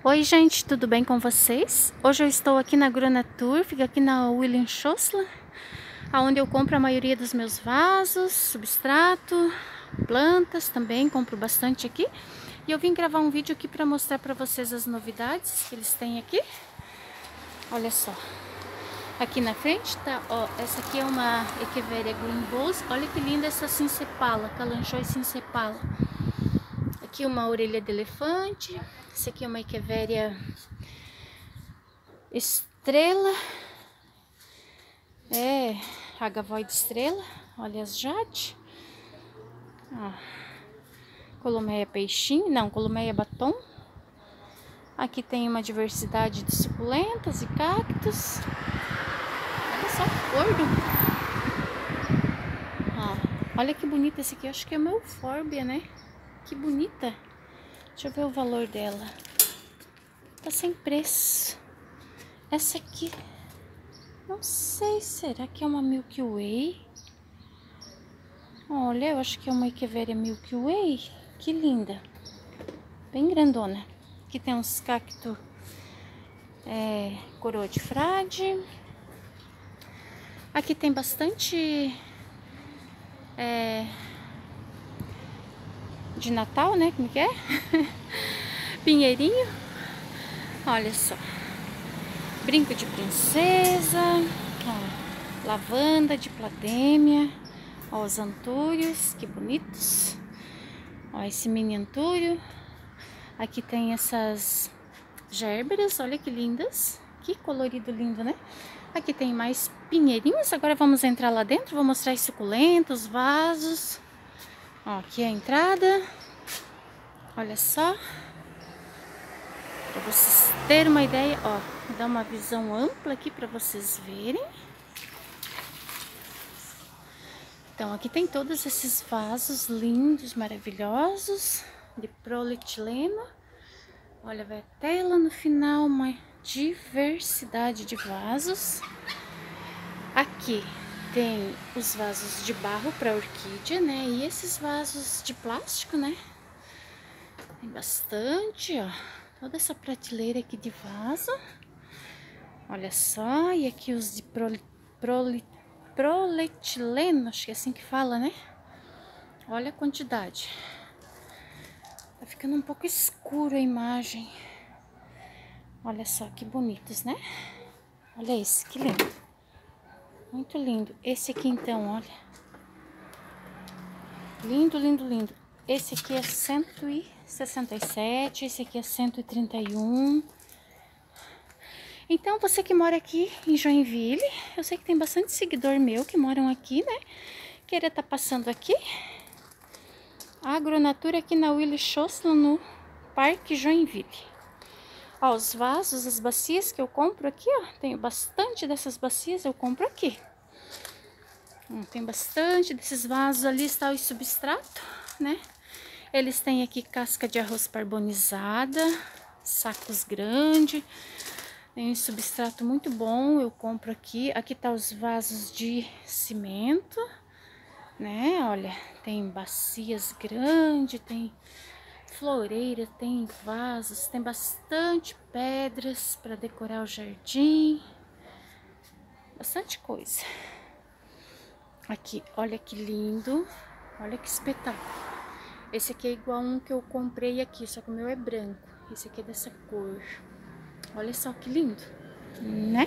Oi gente, tudo bem com vocês? Hoje eu estou aqui na Grönatur, fica aqui na William Schussler, onde eu compro a maioria dos meus vasos, substrato, plantas também, compro bastante aqui. E eu vim gravar um vídeo aqui para mostrar para vocês as novidades que eles têm aqui. Olha só, aqui na frente tá, ó, essa aqui é uma Echeveria Green Rose. Olha que linda essa Cincepala, Kalanchoe Cincepala. Aqui uma orelha de elefante. Esse aqui é uma Echeveria Estrela. É, Agavoide Estrela. Olha as jade. Ó, Columeia Peixinho. Não, Columeia Batom. Aqui tem uma diversidade de suculentas e cactos. Olha só que gordo. Ó, olha que bonita esse aqui. Eu acho que é uma eufórbia, né? Que bonita. Deixa eu ver o valor dela. Tá sem preço. Essa aqui, não sei, será que é uma Milky Way? Olha, eu acho que é uma Echeveria Milky Way. Que linda. Bem grandona. Aqui tem uns cactos coroa de frade. Aqui tem bastante de Natal, né? Como que é? Pinheirinho. Olha só. Brinco de princesa. Ó, lavanda de Plademia. Ó, os antúrios, que bonitos. Ó, esse mini antúrio. Aqui tem essas gérberas, olha que lindas. Que colorido lindo, né? Aqui tem mais pinheirinhos. Agora vamos entrar lá dentro. Vou mostrar as suculentas, vasos. Ó, aqui é a entrada. Olha só. Para vocês terem uma ideia, ó. Vou dar uma visão ampla aqui para vocês verem. Então, aqui tem todos esses vasos lindos, maravilhosos, de polietileno. Olha, vai até lá no final uma diversidade de vasos. Aqui tem os vasos de barro para orquídea, né? E esses vasos de plástico, né? Tem bastante, ó. Toda essa prateleira aqui de vaso. Olha só, e aqui os de polietileno, acho que é assim que fala, né? Olha a quantidade. Tá ficando um pouco escuro a imagem. Olha só que bonitos, né? Olha esse, que lindo. Muito lindo. Esse aqui então, olha. Lindo, lindo, lindo. Esse aqui é 167, esse aqui é 131. Então, você que mora aqui em Joinville, eu sei que tem bastante seguidor meu que moram aqui, né? Queria estar passando aqui. A Grönatur aqui na William Schussler, no Parque Joinville. Ó, os vasos, as bacias que eu compro aqui, ó. Tenho bastante dessas bacias, eu compro aqui. Tem bastante desses vasos. Ali está o substrato, né? Eles têm aqui casca de arroz carbonizada, sacos grandes. Tem um substrato muito bom, eu compro aqui. Aqui tá os vasos de cimento, né? Olha, tem bacias grandes, tem floreira, tem vasos, tem bastante pedras para decorar o jardim. Bastante coisa. Aqui, olha que lindo. Olha que espetáculo. Esse aqui é igual um que eu comprei aqui, só que o meu é branco. Esse aqui é dessa cor. Olha só que lindo, né?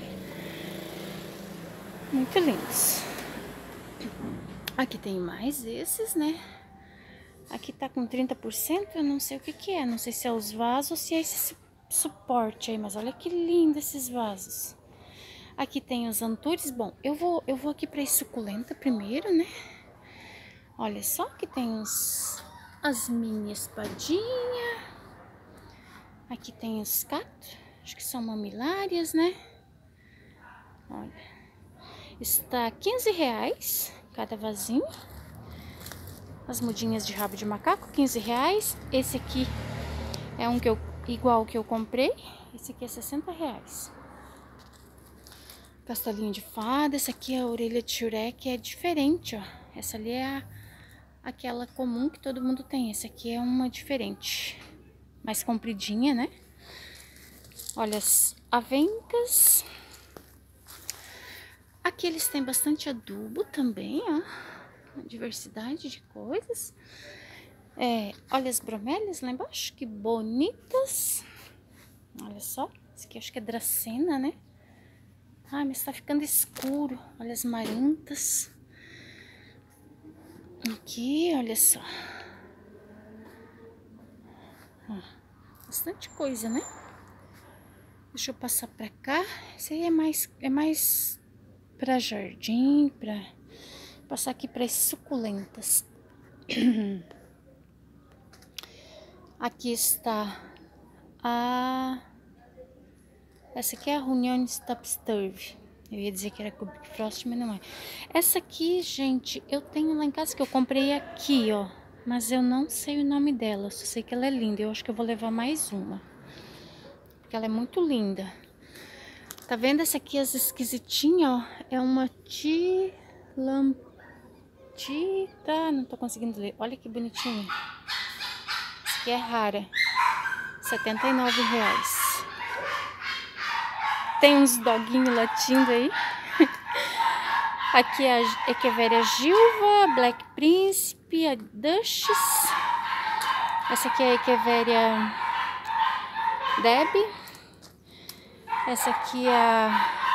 Muito lindos. Aqui tem mais esses, né? Aqui tá com 30%, eu não sei o que que é. Não sei se é os vasos ou se é esse suporte aí, mas olha que lindo esses vasos. Aqui tem os antúrios. Bom, eu vou aqui pra suculenta primeiro, né? Olha só que tem as mini espadinha. Aqui tem os cactos. Acho que são mamilárias, né? Olha. Está R$15 cada vasinho. As mudinhas de rabo de macaco, R$15. Esse aqui é um que igual que eu comprei. Esse aqui é R$60. Castelinho de fada. Essa aqui é a orelha de Shrek, é diferente, ó. Essa ali é aquela comum que todo mundo tem. Essa aqui é uma diferente. Mais compridinha, né? Olha as avencas. Aqui eles têm bastante adubo também, ó. Uma diversidade de coisas. Olha as bromélias lá embaixo, que bonitas. Olha só, esse aqui acho que é dracena, né? Ai, mas tá ficando escuro. Olha as marintas. Aqui, olha só. Ó, bastante coisa, né? Deixa eu passar pra cá. Esse aí é mais pra jardim, pra passar aqui para as suculentas. Aqui está essa aqui é a Runyones Topsturve. Eu ia dizer que era Cubic Frost, mas não é. Essa aqui, gente, eu tenho lá em casa, que eu comprei aqui, ó. Mas eu não sei o nome dela, só sei que ela é linda. Eu acho que eu vou levar mais uma, porque ela é muito linda. Tá vendo essa aqui, as esquisitinhas, ó? É uma não tô conseguindo ler. Olha que bonitinha. Essa aqui é rara. R$79. Tem uns doguinhos latindo aí. Aqui é a Echeveria Gilva, Black Príncipe, a Duchess. Essa aqui é a Echeveria Debbie. Essa aqui é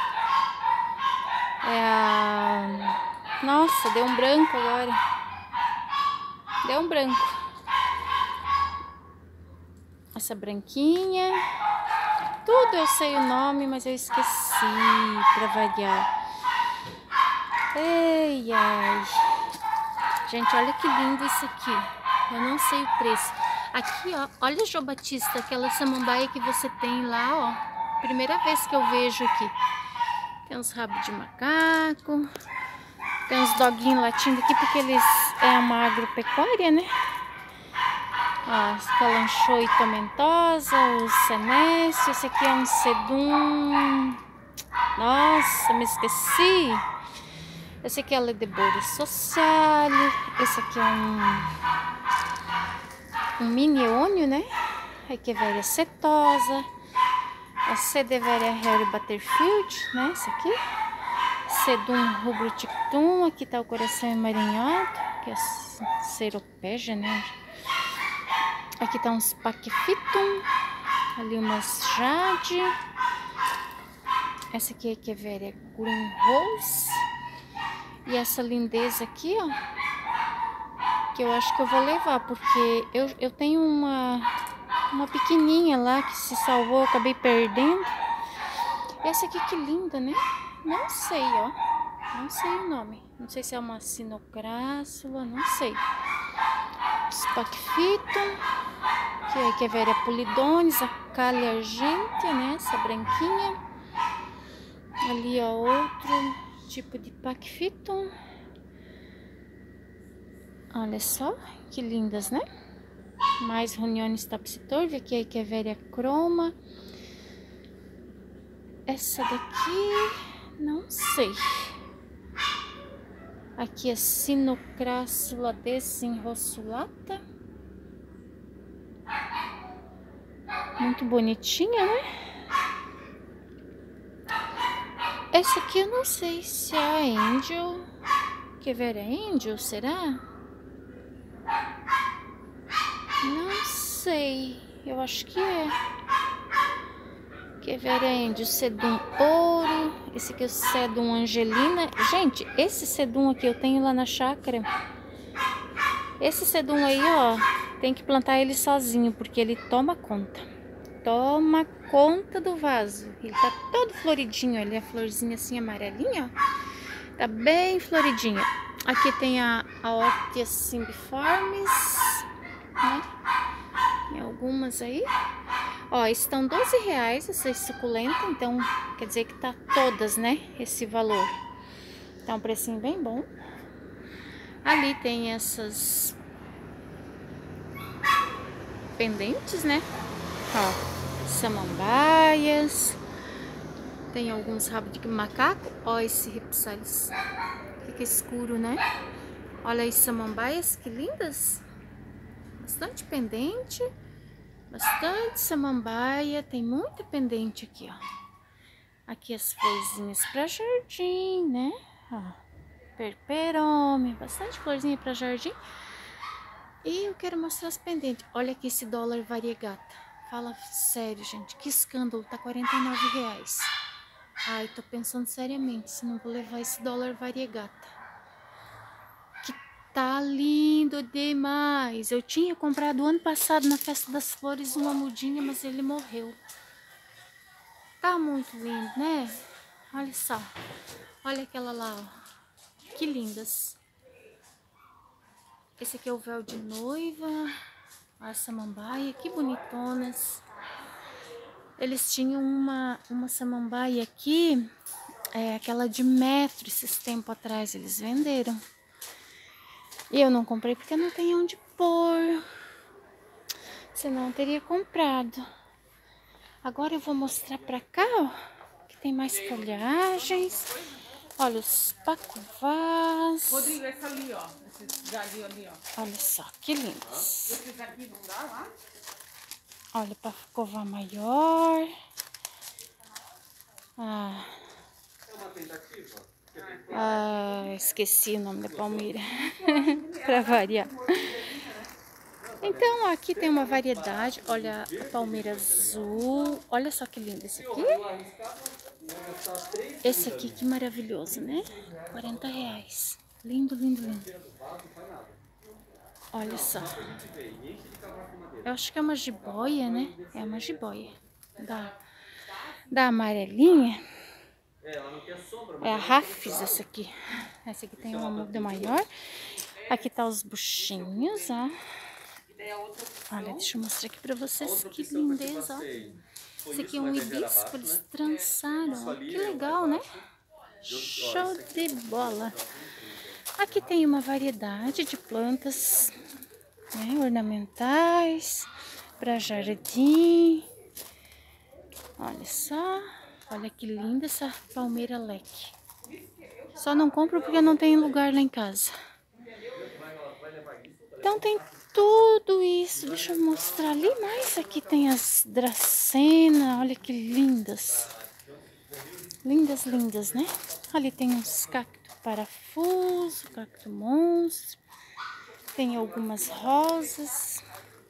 a... Nossa, deu um branco agora. Deu um branco. Essa branquinha. Tudo eu sei o nome, mas eu esqueci, pra variar. Ei, ai. Gente, olha que lindo isso aqui. Eu não sei o preço. Aqui, ó, olha a João Batista, aquela samambaia que você tem lá, ó. Primeira vez que eu vejo aqui. Tem uns rabos de macaco. Tem uns doguinhos latindo aqui, porque eles é uma agropecuária, né? Ó, esse calanchoe tomentosa, o senécio. Esse aqui é um sedum. Nossa, me esqueci. Esse aqui é a Ledebora Sociale. Esse aqui é um mini ônio, né? A Echeveria setosa. A Cedeveria Harry Butterfield, né? Esse aqui. Sedum rubrotictum. Aqui tá o coração emaranhado, que é a Ceropeja, né? Aqui tá uns Pachyphytum. Ali umas Jade. Essa aqui é a Echeveria Green Rose. E essa lindeza aqui, ó, que eu acho que eu vou levar, porque eu tenho uma pequenininha lá que se salvou, eu acabei perdendo. Essa aqui que linda, né? Não sei, ó. Não sei o nome. Não sei se é uma Sinocrássula, não sei. Pachyphytum. Que é a Echeveria Polidones, a Calha Argentea, né? Essa branquinha. Ali, ó, outro tipo de Pachyphytum. Olha só, que lindas, né? Mais Runyones Topsturve. Aqui é a Echeveria Chroma. Essa daqui, não sei. Aqui é Sinocrássula desenrossulata. Muito bonitinha, né? Essa aqui eu não sei se é a Angel. Echeveria Angel, será? Não sei. Eu acho que é. Echeveria Angel, Sedum Ouro. Esse aqui é o Sedum Angelina. Gente, esse Sedum aqui eu tenho lá na chácara. Esse Sedum aí, ó, tem que plantar ele sozinho, porque ele toma conta. Toma conta do vaso. Ele tá todo floridinho. Ele é a florzinha assim amarelinha, ó. Tá bem floridinha. Aqui tem a Orchia cymbiformis, né? Tem algumas aí. Ó, estão R$12 essas suculentas. Então, quer dizer que tá todas, né? Esse valor. Tá um precinho bem bom. Ali tem essas pendentes, né? Ó, samambaias. Tem alguns rabos de macaco. Ó, esse Ripsalis. Fica escuro, né? Olha as samambaias, que lindas. Bastante pendente. Bastante samambaia, tem muita pendente aqui, ó. Aqui as florzinhas para jardim, né? Ó, perperome, bastante florzinha para jardim. E eu quero mostrar as pendentes. Olha aqui esse dólar variegata. Fala sério, gente, que escândalo, tá R$49. Ai, tô pensando seriamente se não vou levar esse dólar variegata. Que tá lindo demais. Eu tinha comprado ano passado na Festa das Flores uma mudinha, mas ele morreu. Tá muito lindo, né? Olha só. Olha aquela lá, ó. Que lindas. Esse aqui é o véu de noiva. A samambaia, que bonitonas. Eles tinham uma samambaia aqui, aquela de metro, esses tempos atrás eles venderam. E eu não comprei porque não tem onde pôr. Senão eu teria comprado. Agora eu vou mostrar pra cá, ó, que tem mais folhagens. Olha os pacuvás. Rodrigo, essa ali, ó. Esse galho ali, ó. Olha só, que lindos. Esses aqui não dá lá? Olha, pacuvá maior. Esqueci o nome da palmeira. Pra variar. Então, aqui tem uma variedade. Olha a palmeira azul. Olha só que lindo esse aqui. Esse aqui, que maravilhoso, né? R$40. Lindo, lindo, lindo. Olha só. Eu acho que é uma jiboia, né? É uma jiboia. Da amarelinha. É a Rafis essa aqui. Essa aqui tem uma muda maior. Aqui tá os buchinhos, ó. Olha, deixa eu mostrar aqui pra vocês que lindeza, ó. Esse aqui é um hibisco, eles trançaram, ó. Que legal, né? Show de bola. Aqui tem uma variedade de plantas, né, ornamentais, para jardim. Olha só, olha que linda essa palmeira leque. Só não compro porque não tem lugar lá em casa. Então tem tudo isso. Deixa eu mostrar ali mais. Aqui tem as dracenas. Olha que lindas. Lindas, lindas, né? Ali tem uns cacto parafuso, cacto monstro. Tem algumas rosas.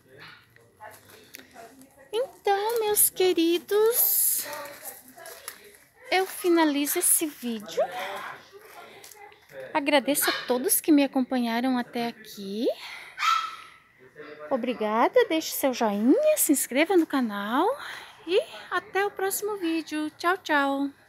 Então, meus queridos, eu finalizo esse vídeo. Agradeço a todos que me acompanharam até aqui. Obrigada, deixe seu joinha, se inscreva no canal e até o próximo vídeo. Tchau, tchau!